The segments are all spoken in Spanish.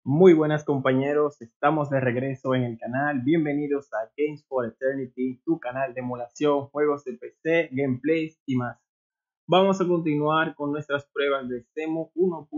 Muy buenas compañeros, estamos de regreso en el canal. Bienvenidos a Games for Eternity, tu canal de emulación, juegos de PC, gameplays y más. Vamos a continuar con nuestras pruebas de CEMU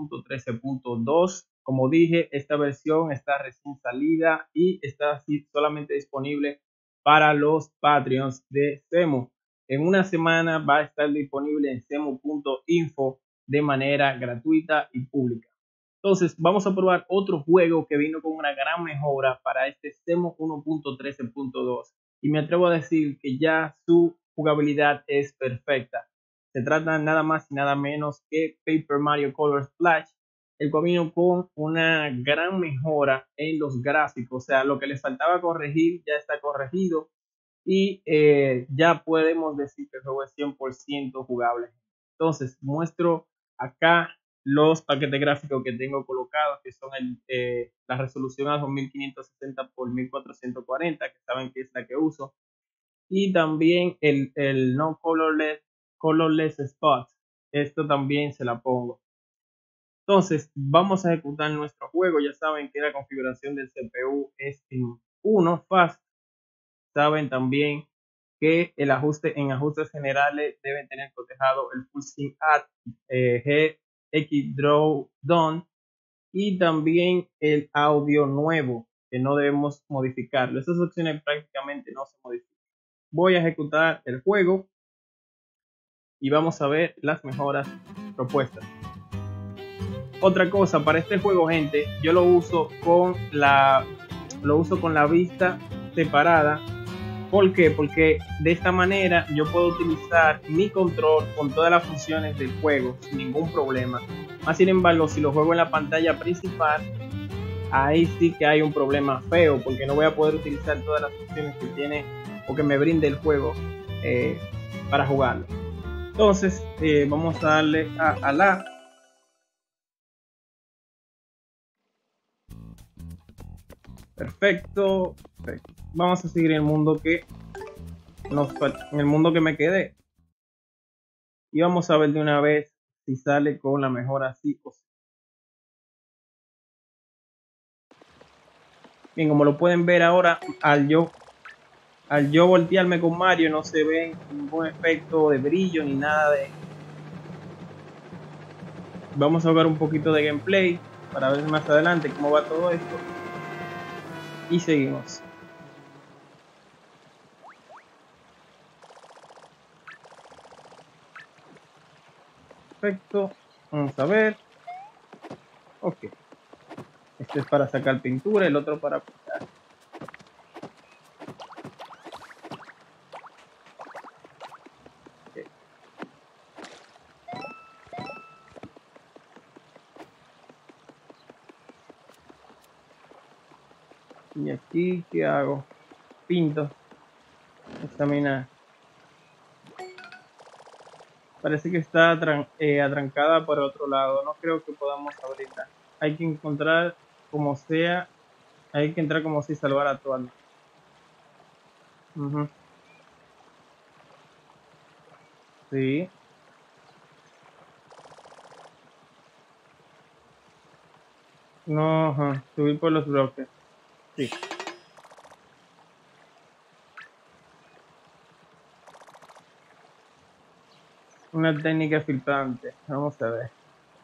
1.13.2. Como dije, esta versión está recién salida y está solamente disponible para los Patreons de CEMU. En una semana va a estar disponible en cemu.info de manera gratuita y pública. Entonces, vamos a probar otro juego que vino con una gran mejora para este CEMU 1.13.2 y me atrevo a decir que ya su jugabilidad es perfecta. Se trata nada más y nada menos que Paper Mario Color Splash, el cual vino con una gran mejora en los gráficos, o sea, lo que les faltaba corregir ya está corregido y ya podemos decir que el juego es 100% jugable. Entonces, muestro acá los paquetes gráficos que tengo colocados, que son la resolución a 2560 por 1440, que saben que es la que uso, y también el no colorless spot. Esto también se la pongo. Entonces, vamos a ejecutar nuestro juego. Ya saben que la configuración del CPU es en 1 fast. Saben también que en ajustes generales deben tener cotejado el Full Sync Add, GX Draw Done y también el audio nuevo, que no debemos modificarlo. Esas opciones prácticamente no se modifican. Voy a ejecutar el juego y vamos a ver las mejoras propuestas. Otra cosa, para este juego, gente, yo lo uso con la vista separada. ¿Por qué? Porque de esta manera yo puedo utilizar mi control con todas las funciones del juego sin ningún problema. Más sin embargo, si lo juego en la pantalla principal, ahí sí que hay un problema feo, porque no voy a poder utilizar todas las funciones que tiene o que me brinde el juego para jugarlo. Entonces, vamos a darle a la. Perfecto. Vamos a seguir en el mundo que me quedé. Y vamos a ver de una vez si sale con la mejora así o sí. Bien, como lo pueden ver ahora, al yo voltearme con Mario no se ve ningún efecto de brillo ni nada de. Vamos a jugar un poquito de gameplay para ver más adelante cómo va todo esto. Y seguimos. Perfecto. Vamos a ver. Ok. Este es para sacar pintura, el otro para aplicar. Okay. Y aquí, ¿qué hago? Pinto. Examinar. Parece que está atrancada por otro lado. No creo que podamos abrirla. Hay que encontrar como sea. Hay que entrar como si salvara a tu alma. Sí. No, subir por los bloques. Sí. Una técnica filtrante. Vamos a ver.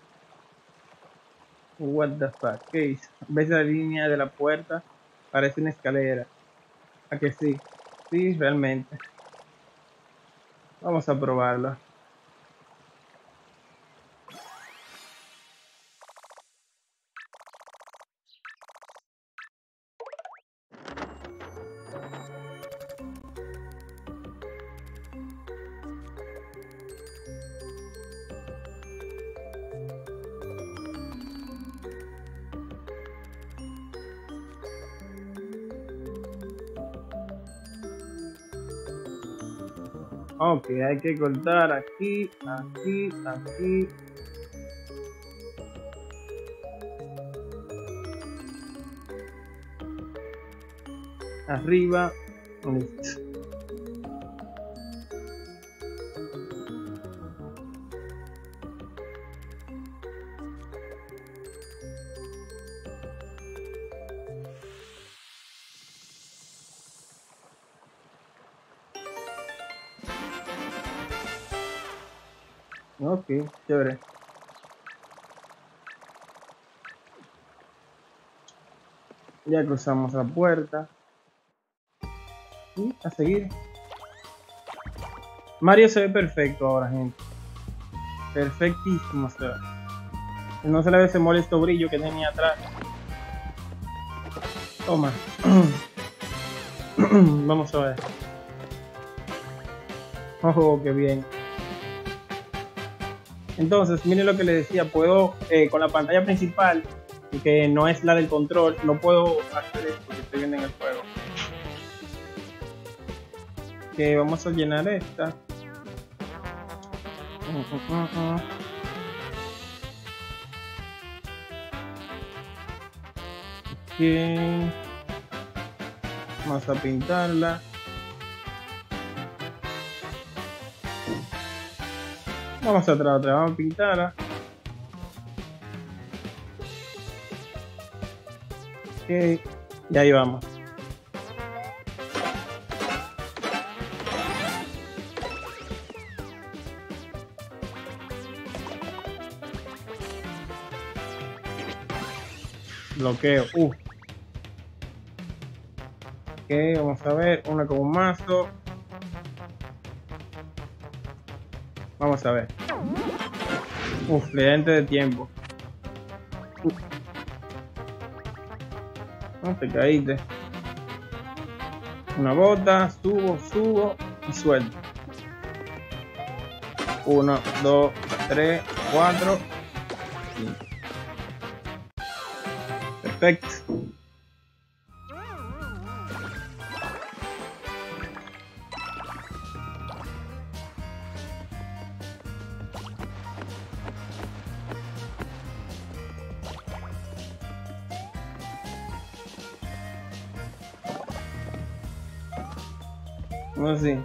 What the fuck. ¿Qué hizo? ¿Ves la línea de la puerta? Parece una escalera. ¿A que sí? Sí, realmente. Vamos a probarlo. Ok, hay que cortar aquí, aquí, aquí. Arriba. Listo. Ok, chévere. Ya cruzamos la puerta. Y a seguir. Mario se ve perfecto ahora, gente. Perfectísimo se ve. No se le ve ese molesto brillo que tenía atrás. Toma. Vamos a ver. Oh, qué bien. Entonces, miren lo que les decía. Puedo, con la pantalla principal, que no es la del control, no puedo hacer esto que estoy viendo en el juego. Que vamos a llenar esta. Bien. Vamos a pintarla. Vamos atrás otra, vamos a pintarla. Ok, y ahí vamos. Bloqueo. Ok, vamos a ver. Una con un mazo. Vamos a ver. Lente de tiempo. No te caíste. Una bota, subo y suelto. 1, 2, 3, 4, 5. Perfecto. Así.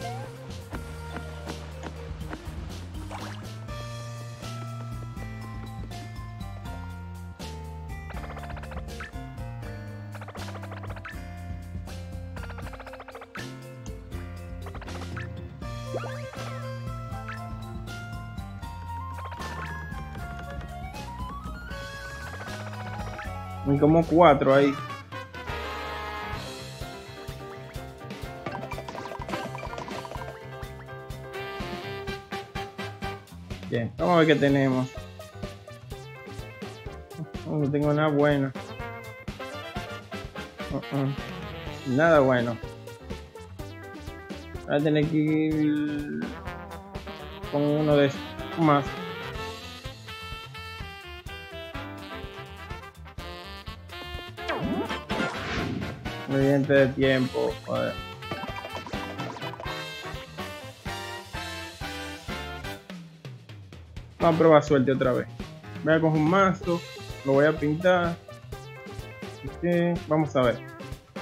Hay como 4 ahí. Bien, vamos a ver qué tenemos. No tengo nada bueno. Nada bueno. Voy a tener que ir con uno de estos más. Mediante de tiempo. Joder. Vamos a probar suerte otra vez. Voy a coger un mazo. Lo voy a pintar. Okay, vamos a ver.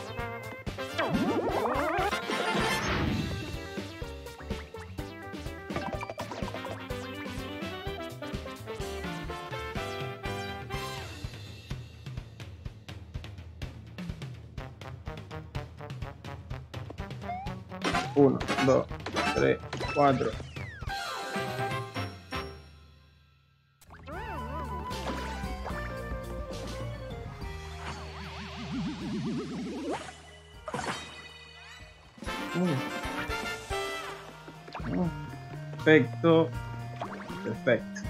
Uno, 2, 3, 4. Perfecto. Perfecto.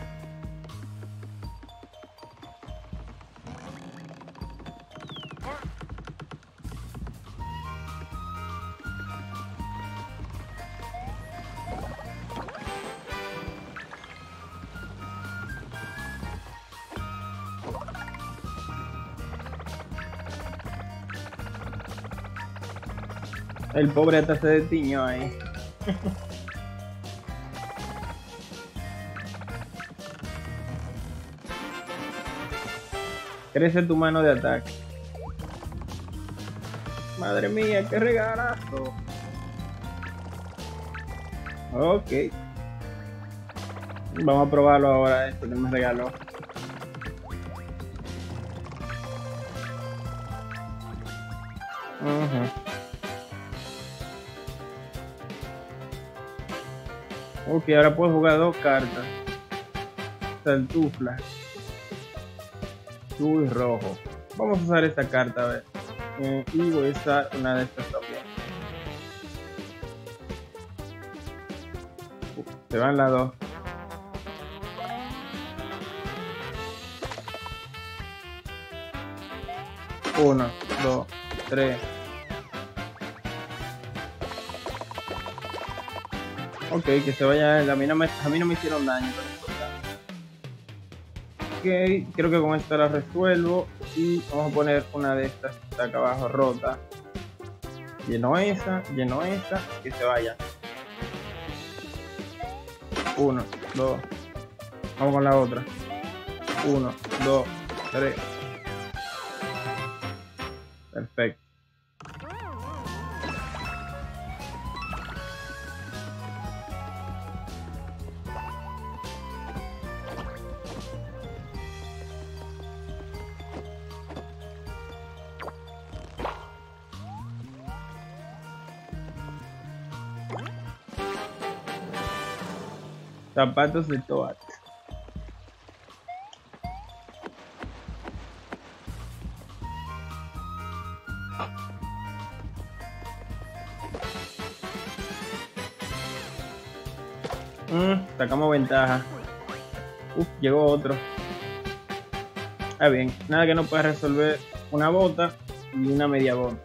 El pobre hasta se detiñó ahí. Crece tu mano de ataque. Madre mía, qué regalazo. Ok. Vamos a probarlo ahora, esto que me regaló. Ok, ahora puedo jugar 2 cartas. saltufla. Uy, rojo. Vamos a usar esta carta, a ver. Y voy a usar una de estas también. Se van las dos. Uno, dos, tres. Ok, que se vaya. A mí no me hicieron daño. Ok, creo que con esto la resuelvo. Y vamos a poner una de estas que está acá abajo rota. Lleno esa, que se vaya. Uno, dos. Vamos con la otra. Uno, dos, tres. Perfecto. Zapatos de Toad. Sacamos ventaja. Llegó otro. Ah, bien. Nada que no pueda resolver una bota y una media bota.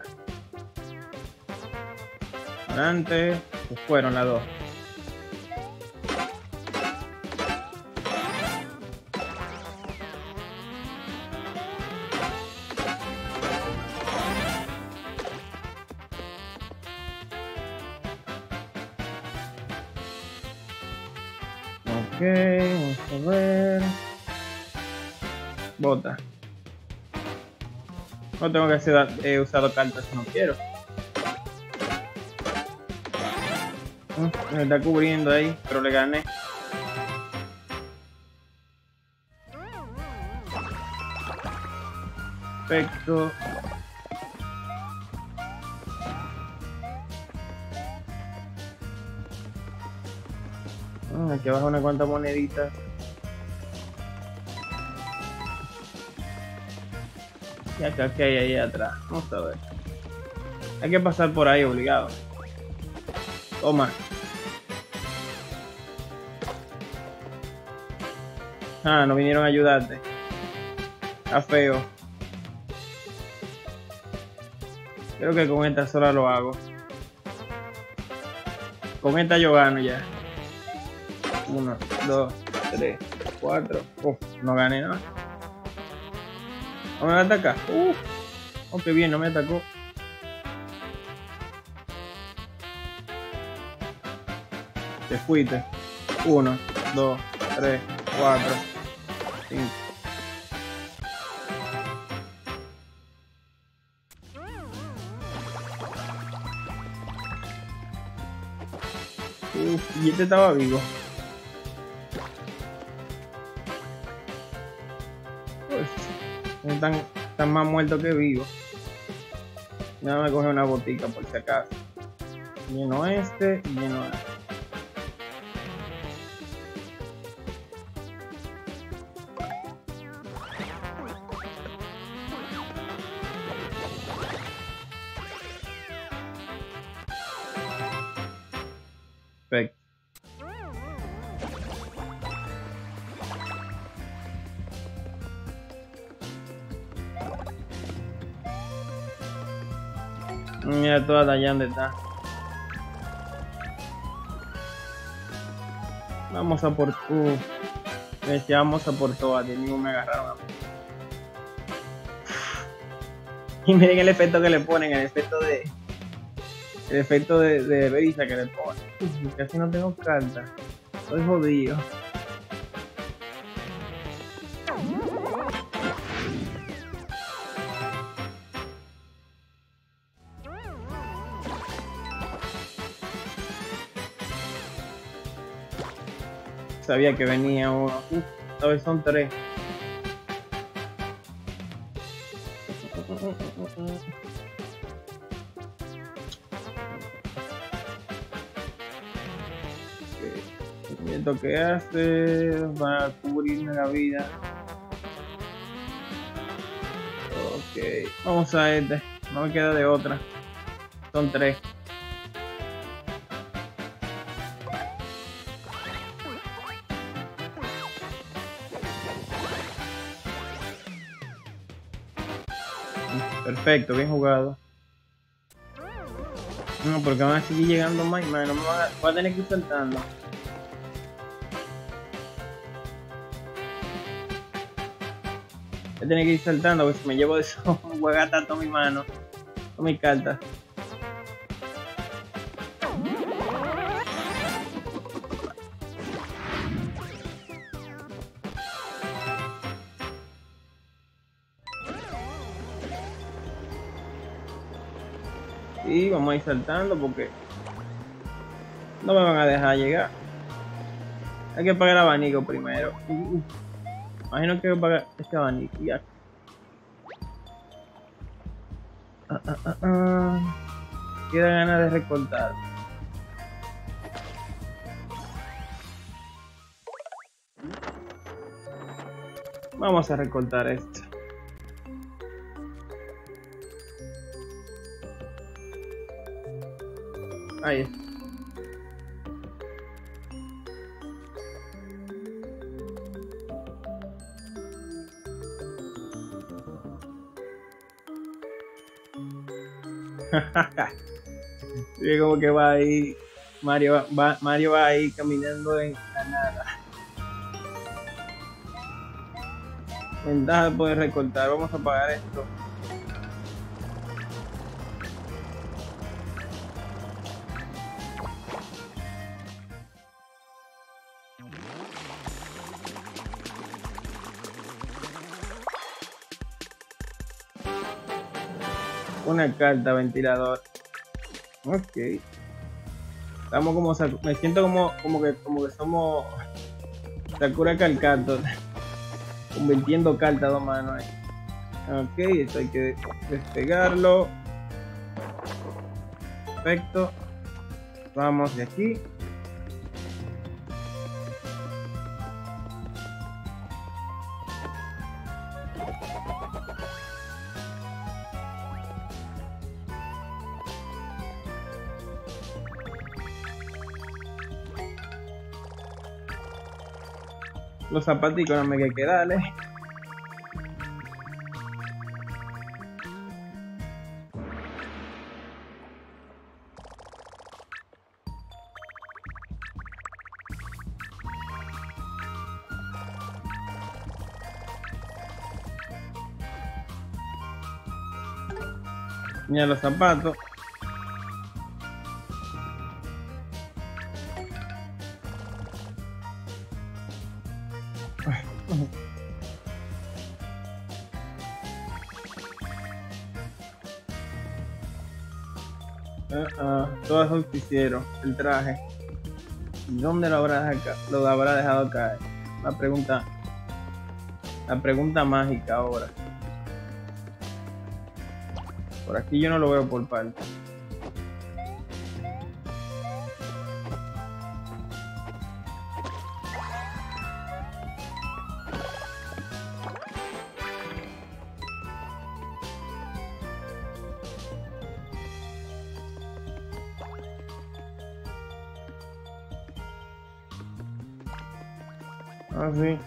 Adelante. Pues fueron las dos. Ok, vamos a ver. Bota. No tengo que hacer, he usado cartas que no quiero. Me está cubriendo ahí, pero le gané. Perfecto. Aquí abajo unas cuantas moneditas. Y acá que hay ahí atrás. Vamos a ver. Hay que pasar por ahí obligado. Toma. Ah, no vinieron a ayudarte. Está feo. Creo que con esta sola lo hago. Con esta yo gano ya. 1, 2, 3, 4. No gané nada. ¿No me va a atacar? Oh, qué bien, no me atacó. Te fuiste. 1, 2, 3, 4, 5. Y este estaba vivo. Pues, están más muertos que vivos. Nada me coge una botica por si acaso. Lleno este y lleno este. Perfecto. Mira toda allá donde está. Vamos a por tú. Vamos a por todas. De mismo me agarraron a mí. Y miren el efecto que le ponen, el efecto de brisa que le ponen. Casi no tengo carta. Estoy jodido. Sabía que venía uno. Esta vez son 3. ¿Esto qué hace? Va a cubrirme la vida. Ok, vamos a este. No me queda de otra. Son 3. Perfecto, bien jugado. No, porque van a seguir llegando más y más. No me voy a tener que ir saltando. Voy a tener que ir saltando porque si me llevo de eso, voy a gastar toda mi mano. Toda mi carta. Y vamos a ir saltando porque no me van a dejar llegar. Hay que apagar el abanico primero. Imagino que hay que apagar este abanico. Ya. Queda ganas de recortar. Vamos a recortar esto. Ahí está. Sí, como que va ahí. Mario va ahí caminando en la nada. Ventaja de poder recortar. Vamos a apagar esto. Una carta ventilador. Ok. Estamos como me siento como que somos Sakura Calcato. Convirtiendo cartas a dos manos ahí. Ok, esto hay que despegarlo. Perfecto. Vamos de aquí. Los zapaticos no me hay que darle. Mira los zapatos. Todas son que hicieron el traje. ¿Dónde lo habrá dejado caer? La pregunta mágica ahora. Por aquí yo no lo veo por parte. Ah, sí.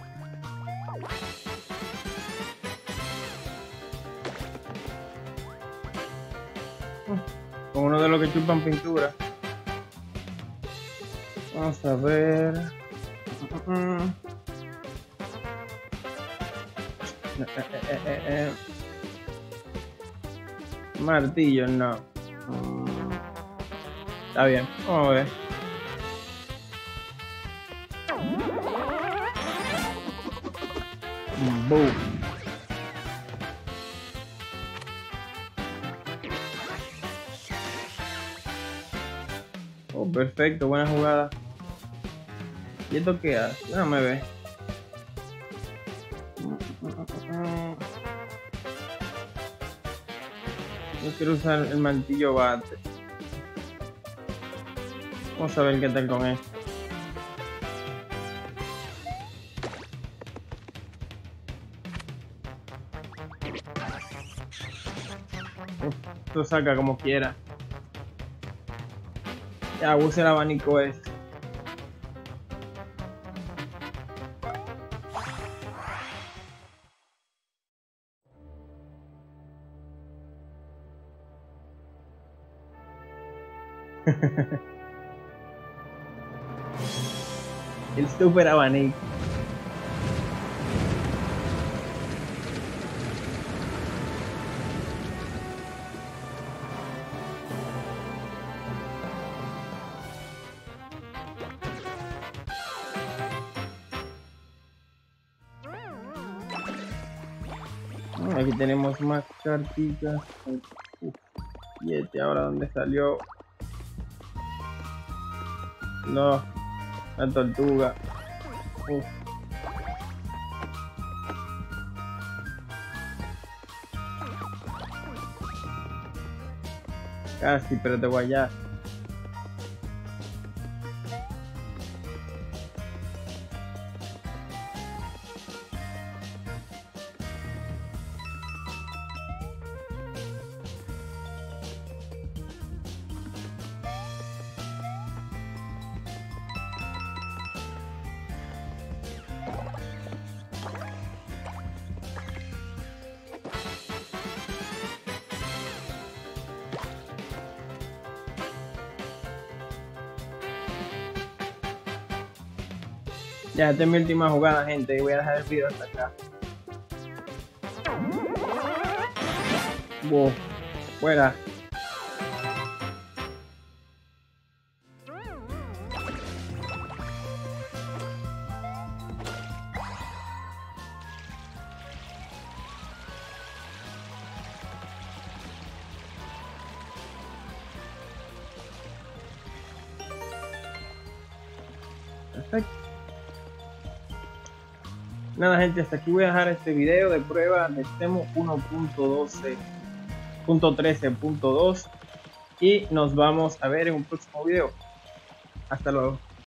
Con uno de los que chupan pintura. Vamos a ver. Martillo, no. Está bien, vamos a ver. Boom. Oh, perfecto, buena jugada. ¿Y esto qué hace? Déjame ver. Yo quiero usar el martillo bate. Vamos a ver qué tal con esto. Lo saca como quiera. Ya use el abanico ese. El super abanico. Aquí tenemos más cartitas. Y este ahora dónde salió. No, la tortuga. Uf. Casi, pero te voy allá. Ya, esta es mi última jugada, gente, y voy a dejar el video hasta acá. Wow, fuera. Perfecto. Nada, gente, hasta aquí voy a dejar este video de prueba de Temu 1.12.13.2 y nos vamos a ver en un próximo video. Hasta luego.